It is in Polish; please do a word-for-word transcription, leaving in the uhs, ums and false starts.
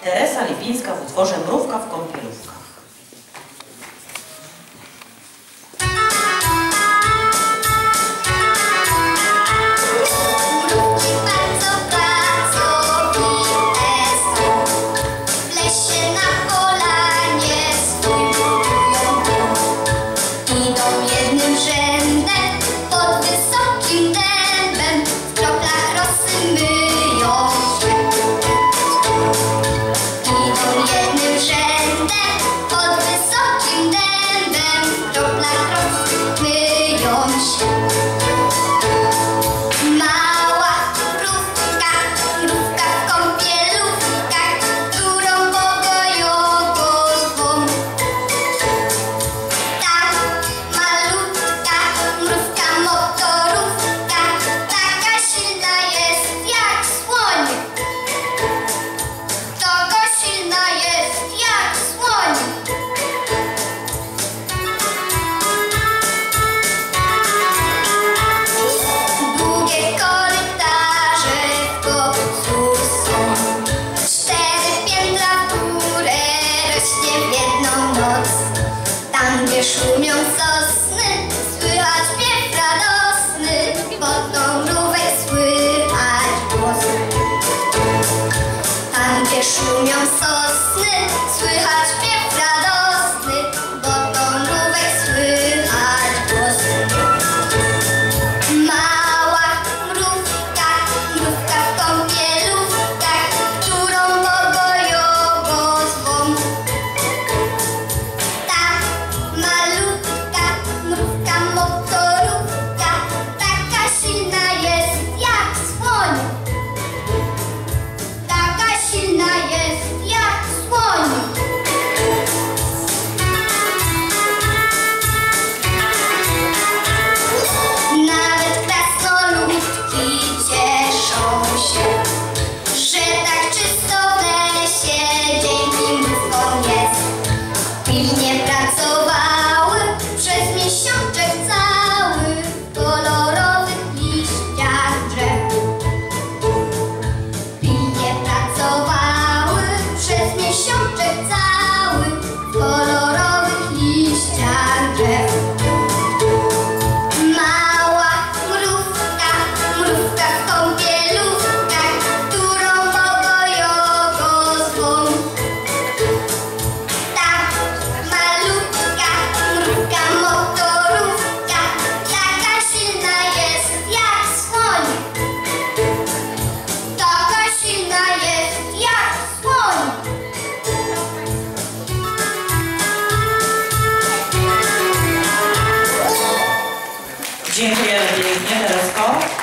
Teresa Lipińska w utworze Mrówka w kąpielówkach. Szumią sosny, słychać śpiew radosny, pod tą mrówek słychać głos. Tam, gdzie szumią sosny, słychać śpiew radosny, pod tą mrówek słychać głos. Mała mrówka, mrówka w kąpielówkach, którą pokojowo zwą. Dziękujemy pięknie, Teresko.